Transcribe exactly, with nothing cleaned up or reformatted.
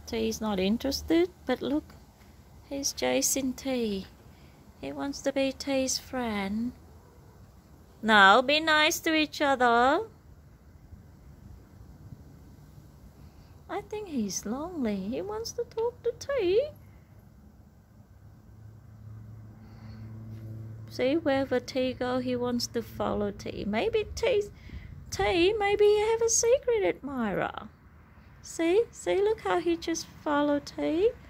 T's not interested, but look, he's chasing T. He wants to be T's friend. Now be nice to each other. I think he's lonely. He wants to talk to T. See, wherever T go, he wants to follow T. Maybe T, T, maybe he have a secret admirer. See, see, look how he just followed T.